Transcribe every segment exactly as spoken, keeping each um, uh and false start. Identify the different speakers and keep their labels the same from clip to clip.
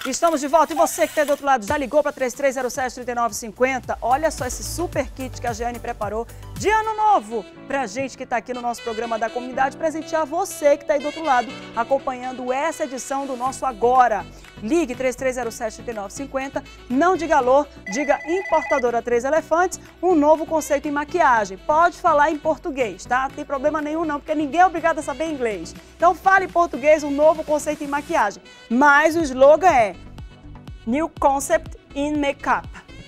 Speaker 1: Estamos de volta e você que está do outro lado já ligou para três três zero sete, três nove cinco zero? Olha só esse super kit que a Jeane preparou de ano novo para a gente que está aqui no nosso programa da comunidade, presentear você que está aí do outro lado acompanhando essa edição do nosso Agora. Ligue três três zero sete, três nove cinco zero, não diga alô, diga Importadora Três Elefantes, um novo conceito em maquiagem. Pode falar em português, tá? Não tem problema nenhum não, porque ninguém é obrigado a saber inglês. Então fale em português, um novo conceito em maquiagem. Mas o slogan é New Concept in Makeup.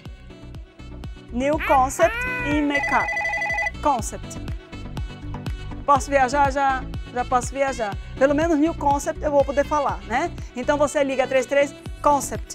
Speaker 1: New Concept in Makeup. Concept. Posso viajar já? Já posso viajar. Pelo menos New Concept eu vou poder falar, né? Então você liga três três Concept.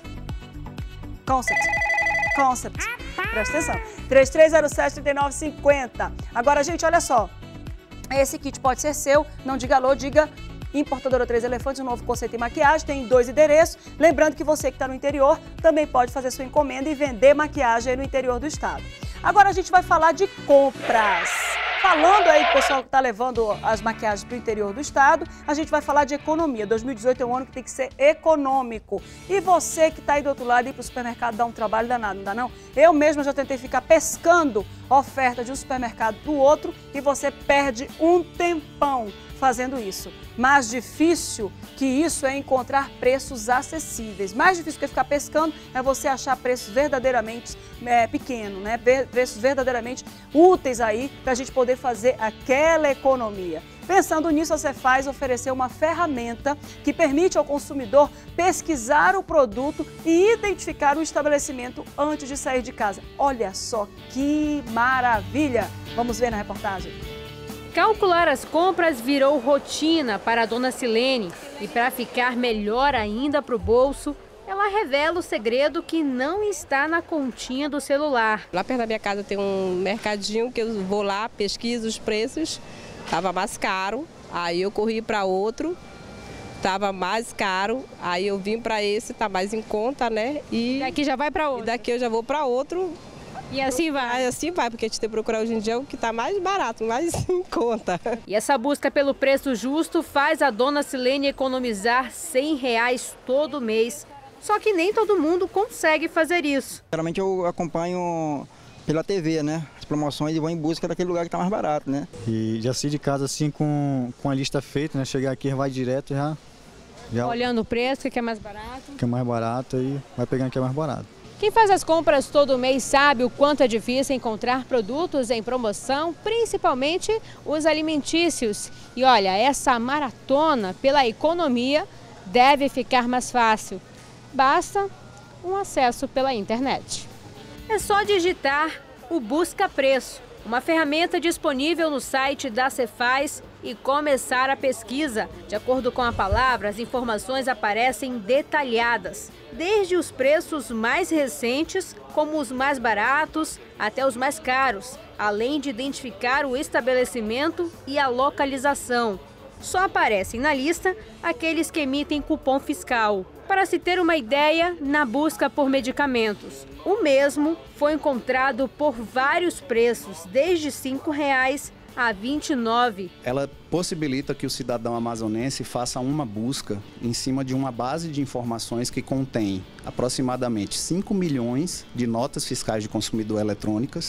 Speaker 1: Concept. Concept. Presta atenção. três três zero sete, três nove cinco zero. Agora, gente, olha só. Esse kit pode ser seu. Não diga alô, diga Importadora Três Elefantes, um novo conceito em maquiagem. Tem dois endereços. Lembrando que você que está no interior também pode fazer sua encomenda e vender maquiagem aí no interior do estado. Agora a gente vai falar de compras. Falando aí, pessoal que está levando as maquiagens para o interior do estado, a gente vai falar de economia. dois mil e dezoito é um ano que tem que ser econômico. E você que está aí do outro lado, ir para o supermercado dá um trabalho danado, não dá não? Eu mesma já tentei ficar pescando oferta de um supermercado para o outro e você perde um tempão fazendo isso. Mais difícil que isso é encontrar preços acessíveis. Mais difícil que ficar pescando é você achar preços verdadeiramente é, pequenos, né? Preços verdadeiramente úteis aí para a gente poder fazer aquela economia. Pensando nisso, a Cefaz ofereceu uma ferramenta que permite ao consumidor pesquisar o produto e identificar o estabelecimento antes de sair de casa. Olha só que maravilha! Vamos ver na reportagem.
Speaker 2: Calcular as compras virou rotina para a dona Silene e para ficar melhor ainda para o bolso, ela revela o segredo que não está na continha do celular.
Speaker 3: Lá perto da minha casa tem um mercadinho que eu vou lá, pesquiso os preços, estava mais caro, aí eu corri para outro, estava mais caro, aí eu vim para esse, está mais em conta, né? E
Speaker 2: daqui já vai para outro?
Speaker 3: E daqui eu já vou para outro.
Speaker 2: E assim vai?
Speaker 3: Assim vai, porque a gente tem que procurar hoje em dia o que está mais barato, mais em conta.
Speaker 2: E essa busca pelo preço justo faz a dona Silene economizar cem reais todo mês. Só que nem todo mundo consegue fazer isso.
Speaker 4: Geralmente eu acompanho pela T V, né? As promoções e vou em busca daquele lugar que está mais barato, né?
Speaker 5: E já saí de casa assim com, com a lista feita, né? Chegar aqui, vai direto já, já...
Speaker 2: Olhando o preço, o que é mais barato?
Speaker 5: O que é mais barato e vai pegando o que é mais barato.
Speaker 2: Quem faz as compras todo mês sabe o quanto é difícil encontrar produtos em promoção, principalmente os alimentícios. E olha, essa maratona pela economia deve ficar mais fácil. Basta um acesso pela internet. É só digitar o Busca Preço, uma ferramenta disponível no site da Cefaz, e começar a pesquisa. De acordo com a palavra, as informações aparecem detalhadas, desde os preços mais recentes, como os mais baratos, até os mais caros, além de identificar o estabelecimento e a localização. Só aparecem na lista aqueles que emitem cupom fiscal. Para se ter uma ideia, na busca por medicamentos, o mesmo foi encontrado por vários preços, desde cinco reais a vinte e nove reais.
Speaker 6: Ela possibilita que o cidadão amazonense faça uma busca em cima de uma base de informações que contém aproximadamente cinco milhões de notas fiscais de consumidor eletrônicas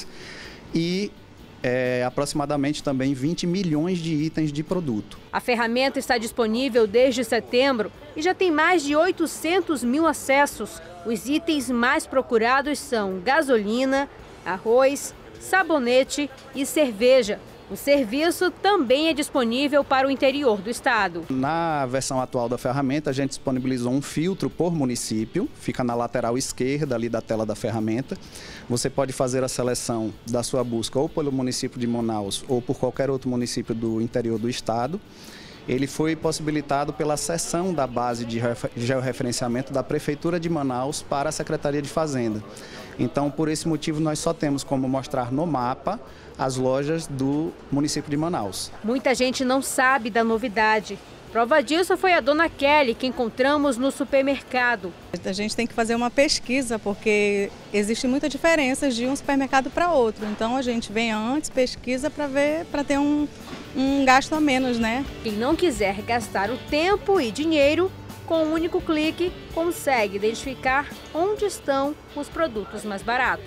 Speaker 6: e É, aproximadamente também vinte milhões de itens de produto.
Speaker 2: A ferramenta está disponível desde setembro e já tem mais de oitocentos mil acessos. Os itens mais procurados são gasolina, arroz, sabonete e cerveja. O serviço também é disponível para o interior do estado.
Speaker 6: Na versão atual da ferramenta, a gente disponibilizou um filtro por município, fica na lateral esquerda ali da tela da ferramenta. Você pode fazer a seleção da sua busca ou pelo município de Manaus ou por qualquer outro município do interior do estado. Ele foi possibilitado pela cessão da base de georreferenciamento da Prefeitura de Manaus para a Secretaria de Fazenda. Então, por esse motivo, nós só temos como mostrar no mapa as lojas do município de Manaus.
Speaker 2: Muita gente não sabe da novidade. Prova disso foi a dona Kelly, que encontramos no supermercado.
Speaker 7: A gente tem que fazer uma pesquisa, porque existe muita diferença de um supermercado para outro. Então a gente vem antes, pesquisa para ver, para ter um, um gasto a menos, né?
Speaker 2: Quem não quiser gastar o tempo e dinheiro, Com um único clique, consegue identificar onde estão os produtos mais baratos.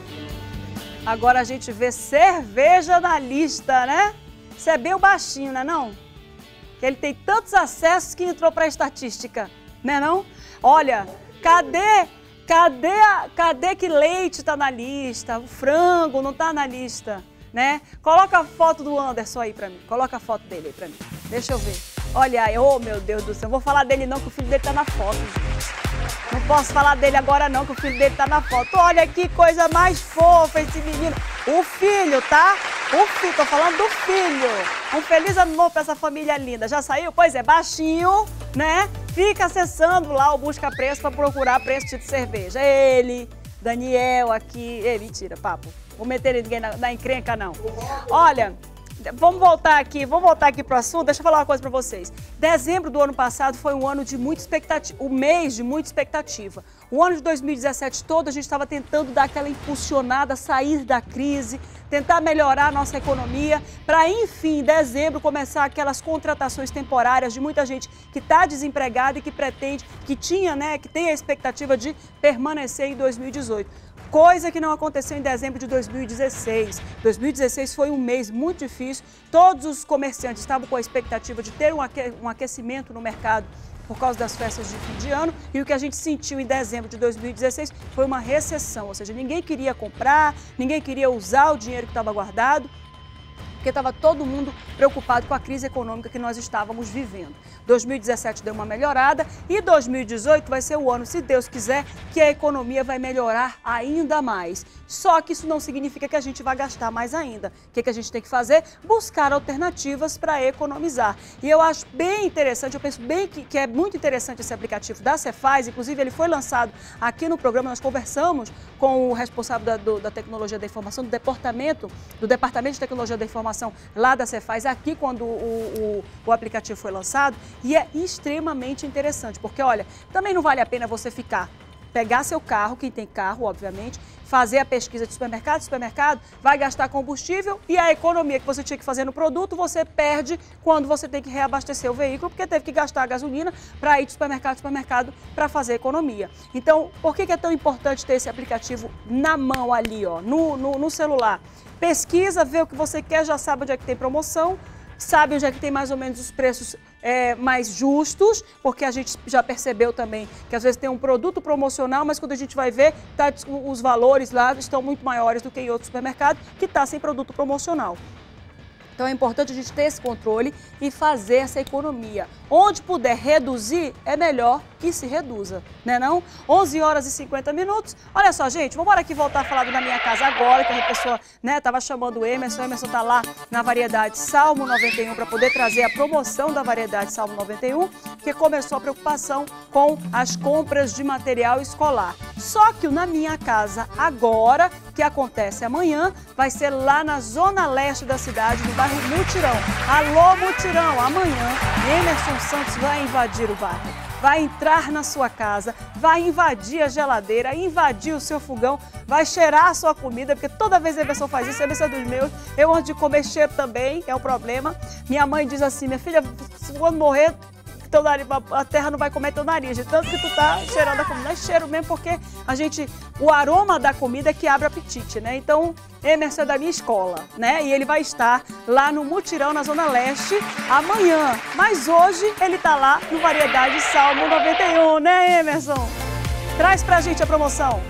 Speaker 1: Agora a gente vê cerveja na lista, né? Isso é bem o baixinho, não é não? Que ele tem tantos acessos que entrou para a estatística, né não? Olha, cadê, cadê, a, cadê que leite está na lista? O frango não está na lista, né? Coloca a foto do Anderson aí para mim, coloca a foto dele aí para mim, deixa eu ver. Olha aí, oh meu Deus do céu, não vou falar dele não, que o filho dele tá na foto, gente. Não posso falar dele agora não, que o filho dele tá na foto. Olha que coisa mais fofa esse menino. O filho, tá? O filho, tô falando do filho. Um feliz ano novo pra essa família linda. Já saiu? Pois é, baixinho, né? Fica acessando lá o Busca Preço pra procurar preço de cerveja. Ele, Daniel aqui. Ei, mentira, papo. Vou meter ninguém na, na encrenca, não. Olha... Vamos voltar aqui, vamos voltar aqui para o assunto. Deixa eu falar uma coisa para vocês. Dezembro do ano passado foi um ano de muita expectativa, um mês de muita expectativa. O ano de dois mil e dezessete todo a gente estava tentando dar aquela impulsionada, sair da crise, tentar melhorar a nossa economia, para enfim, em dezembro, começar aquelas contratações temporárias de muita gente que está desempregada e que pretende, que tinha, né, que tem a expectativa de permanecer em dois mil e dezoito. Coisa que não aconteceu em dezembro de dois mil e dezesseis. dois mil e dezesseis foi um mês muito difícil. Todos os comerciantes estavam com a expectativa de ter um aquecimento no mercado por causa das festas de fim de ano. E o que a gente sentiu em dezembro de dois mil e dezesseis foi uma recessão. Ou seja, ninguém queria comprar, ninguém queria usar o dinheiro que estava guardado, porque estava todo mundo preocupado com a crise econômica que nós estávamos vivendo. dois mil e dezessete deu uma melhorada e dois mil e dezoito vai ser o ano, se Deus quiser, que a economia vai melhorar ainda mais. Só que isso não significa que a gente vai gastar mais ainda. O que, que a gente tem que fazer? Buscar alternativas para economizar. E eu acho bem interessante, eu penso bem que, que é muito interessante esse aplicativo da Cefaz, inclusive ele foi lançado aqui no programa, nós conversamos com o responsável da, do, da tecnologia da informação, do departamento, do Departamento de Tecnologia da Informação lá da Cefaz, aqui quando o, o, o aplicativo foi lançado, e é extremamente interessante, porque olha, também não vale a pena você ficar, pegar seu carro, quem tem carro, obviamente, fazer a pesquisa de supermercado, supermercado, vai gastar combustível e a economia que você tinha que fazer no produto, você perde quando você tem que reabastecer o veículo, porque teve que gastar a gasolina para ir de supermercado a supermercado para fazer economia. Então, por que, que é tão importante ter esse aplicativo na mão ali, ó, no, no, no celular? Pesquisa, vê o que você quer, já sabe onde é que tem promoção, sabe onde é que tem mais ou menos os preços é, mais justos, porque a gente já percebeu também que às vezes tem um produto promocional, mas quando a gente vai ver, tá, os valores lá estão muito maiores do que em outro supermercado que está sem produto promocional. Então é importante a gente ter esse controle e fazer essa economia. Onde puder reduzir, é melhor que se reduza, né não? onze horas e cinquenta minutos. Olha só, gente, vamos aqui voltar a falar do Na Minha Casa Agora, que a pessoa, né, tava chamando o Emerson. O Emerson tá lá na variedade Salmo noventa e um para poder trazer a promoção da variedade Salmo noventa e um, que começou a preocupação com as compras de material escolar. Só que o Na Minha Casa Agora, que acontece amanhã, vai ser lá na zona leste da cidade, no bairro Mutirão. Alô, Mutirão, amanhã Emerson Santos vai invadir o bairro, vai entrar na sua casa, vai invadir a geladeira, invadir o seu fogão, vai cheirar a sua comida, porque toda vez que a Emerson faz isso, a Emerson é dos meus, eu ando de comer cheiro também, é o problema. Minha mãe diz assim, minha filha, quando morrer, teu nariz, a terra não vai comer teu nariz, de tanto que tu tá cheirando a comida. É cheiro mesmo, porque a gente, o aroma da comida é que abre apetite, né? Então, Emerson é da minha escola, né? E ele vai estar lá no Mutirão, na Zona Leste, amanhã. Mas hoje ele tá lá no Variedade Salmo noventa e um, né, Emerson? Traz pra gente a promoção.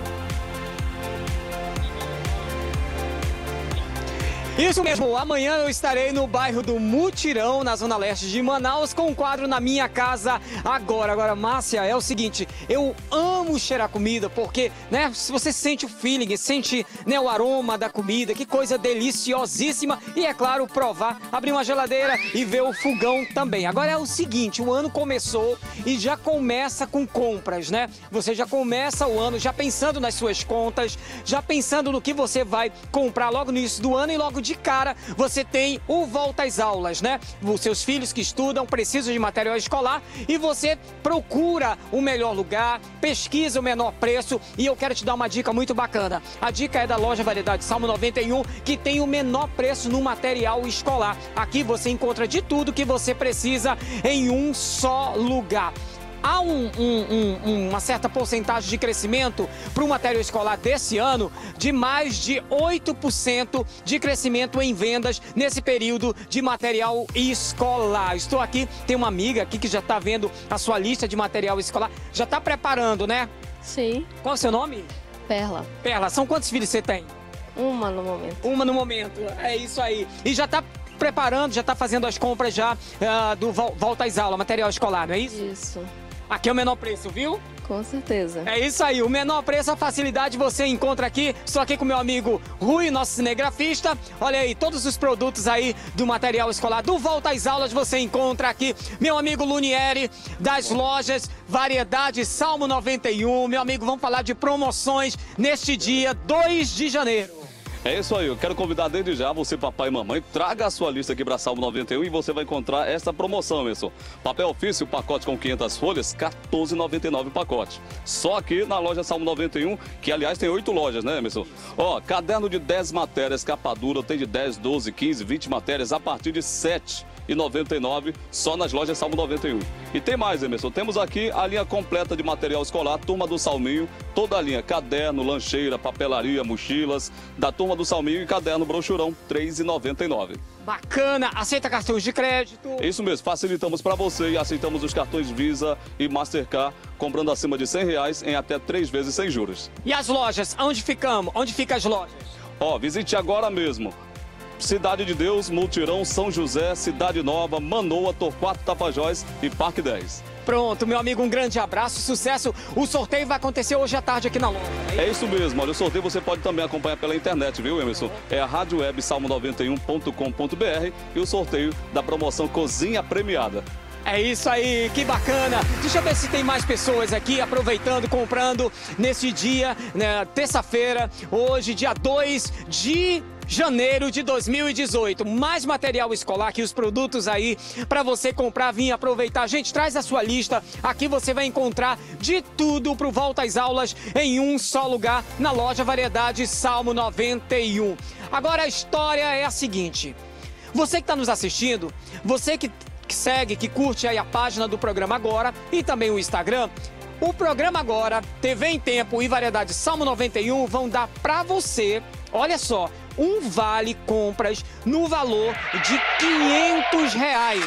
Speaker 8: Isso mesmo, amanhã eu estarei no bairro do Mutirão, na zona leste de Manaus, com um quadro Na Minha Casa Agora. Agora, Márcia, é o seguinte, eu amo cheirar comida, porque, né, se você sente o feeling, sente, né, o aroma da comida, que coisa deliciosíssima, e é claro, provar, abrir uma geladeira e ver o fogão também. Agora é o seguinte, o ano começou e já começa com compras, né? Você já começa o ano já pensando nas suas contas, já pensando no que você vai comprar logo no início do ano, e logo de de cara, você tem o Volta às Aulas, né? Os seus filhos que estudam precisam de material escolar e você procura o melhor lugar, pesquisa o menor preço, e eu quero te dar uma dica muito bacana. A dica é da loja Variedade Salmo noventa e um, que tem o menor preço no material escolar. Aqui você encontra de tudo que você precisa em um só lugar. há um, um, um, uma certa porcentagem de crescimento para o material escolar desse ano de mais de oito por cento de crescimento em vendas nesse período de material escolar. Estou aqui, tem uma amiga aqui que já está vendo a sua lista de material escolar, já está preparando, né?
Speaker 9: Sim.
Speaker 8: Qual é o seu nome?
Speaker 9: Perla.
Speaker 8: Perla, são quantos filhos você tem?
Speaker 9: Uma no momento.
Speaker 8: Uma no momento, é isso aí. E já está preparando, já está fazendo as compras já uh, do Volta às Aulas, material escolar, não é isso?
Speaker 9: Isso.
Speaker 8: Aqui é o menor preço, viu?
Speaker 9: Com certeza.
Speaker 8: É isso aí, o menor preço, a facilidade você encontra aqui. Estou aqui com meu amigo Rui, nosso cinegrafista. Olha aí, todos os produtos aí do material escolar do Volta às Aulas você encontra aqui. Meu amigo Lunieri, das lojas Variedade Salmo noventa e um. Meu amigo, vamos falar de promoções neste dia dois de janeiro.
Speaker 10: É isso aí, eu quero convidar desde já você, papai e mamãe, traga a sua lista aqui para Salmo noventa e um e você vai encontrar essa promoção, Emerson. Papel ofício, pacote com quinhentas folhas, quatorze reais e noventa e nove centavos o pacote. Só aqui na loja Salmo noventa e um, que aliás tem oito lojas, né, Emerson? Ó, caderno de dez matérias, capa dura, tem de dez, doze, quinze, vinte matérias a partir de sete reais e noventa e nove centavos só nas lojas Salmo noventa e um. E tem mais, Emerson, temos aqui a linha completa de material escolar, Turma do Salminho, toda a linha, caderno, lancheira, papelaria, mochilas, da Turma do Salminho e caderno brochurão, três reais e noventa e nove centavos.
Speaker 8: Bacana, aceita cartões de crédito?
Speaker 10: Isso mesmo, facilitamos para você e aceitamos os cartões Visa e Mastercard, comprando acima de cem reais em até três vezes sem juros.
Speaker 8: E as lojas, onde ficamos? Onde ficam as lojas?
Speaker 10: Ó, visite agora mesmo. Cidade de Deus, Multirão, São José, Cidade Nova, Manoa, Torquato, Tapajós e Parque dez.
Speaker 8: Pronto, meu amigo, um grande abraço, sucesso. O sorteio vai acontecer hoje à tarde aqui na loja.
Speaker 10: É isso mesmo, olha, o sorteio você pode também acompanhar pela internet, viu, Emerson? É a rádio web salmo noventa e um ponto com ponto br e o sorteio da promoção Cozinha Premiada.
Speaker 8: É isso aí, que bacana. Deixa eu ver se tem mais pessoas aqui aproveitando, comprando nesse dia, né, terça-feira, hoje, dia dois de janeiro de dois mil e dezoito. Mais material escolar aqui, os produtos aí para você comprar, vir aproveitar. Gente, traz a sua lista. Aqui você vai encontrar de tudo pro Volta às Aulas em um só lugar, na loja Variedade Salmo noventa e um. Agora a história é a seguinte. Você que está nos assistindo, você que, que segue, que curte aí a página do Programa Agora e também o Instagram, o Programa Agora, T V em Tempo e Variedade Salmo noventa e um vão dar para você, olha só, um vale compras no valor de quinhentos reais.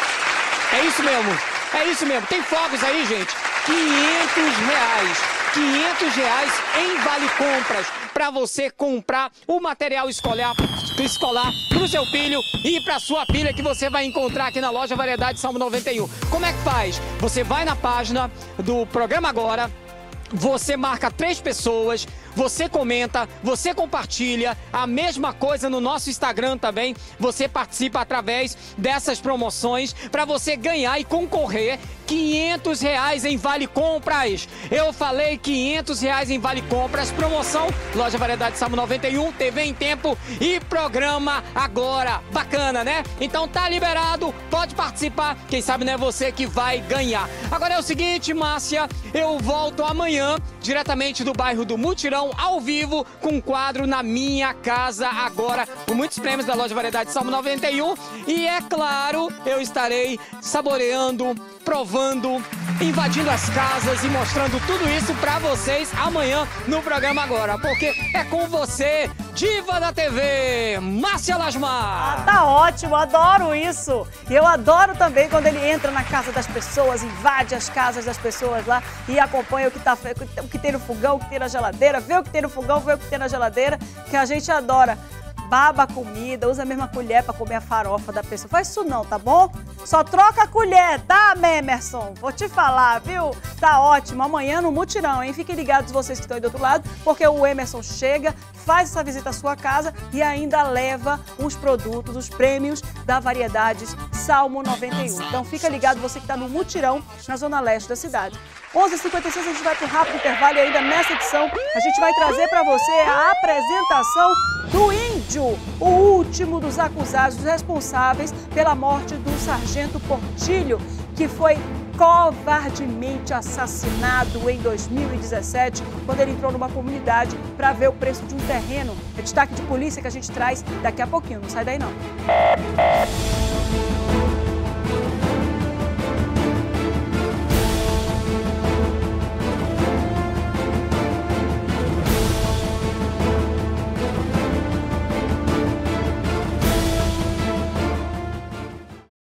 Speaker 8: É isso mesmo, é isso mesmo. Tem fogos aí, gente? quinhentos reais. quinhentos reais em vale compras para você comprar o material escolar, escolar para o seu filho e para sua filha, que você vai encontrar aqui na loja Variedade Salmo noventa e um. Como é que faz? Você vai na página do Programa Agora, você marca três pessoas, você comenta, você compartilha, a mesma coisa no nosso Instagram também, você participa através dessas promoções para você ganhar e concorrer quinhentos reais em Vale Compras. Eu falei quinhentos reais em Vale Compras, promoção Loja Variedade Salmo noventa e um, T V em Tempo e Programa Agora. Bacana, né? Então tá liberado, pode participar, quem sabe não é você que vai ganhar. Agora é o seguinte, Márcia, eu volto amanhã diretamente do bairro do Mutirão, ao vivo, com um quadro Na Minha Casa Agora, com muitos prêmios da Loja Variedade Salmo noventa e um. E é claro, eu estarei saboreando, provando, invadindo as casas e mostrando tudo isso pra vocês amanhã no Programa Agora. Porque é com você, diva da T V, Márcia Lasmar.
Speaker 1: Ah, tá ótimo, adoro isso. E eu adoro também quando ele entra na casa das pessoas, invade as casas das pessoas lá e acompanha o que, tá, o que tem no fogão, o que tem na geladeira, vê o que tem no fogão, vê o que tem na geladeira, que a gente adora. Baba a comida, usa a mesma colher para comer a farofa da pessoa. Faz isso não, tá bom? Só troca a colher, tá, Emerson? Vou te falar, viu? Tá ótimo. Amanhã no Mutirão, hein? Fiquem ligados vocês que estão aí do outro lado, porque o Emerson chega, faz essa visita à sua casa e ainda leva os produtos, os prêmios da Variedades Salmo noventa e um. Então fica ligado você que está no Mutirão, na zona leste da cidade. onze e cinquenta e seis, a gente vai para um rápido intervalo e ainda nessa edição a gente vai trazer para você a apresentação do Índio, o último dos acusados responsáveis pela morte do sargento Portilho, que foi covardemente assassinado em dois mil e dezessete, quando ele entrou numa comunidade para ver o preço de um terreno. É destaque de polícia que a gente traz daqui a pouquinho, não sai daí não.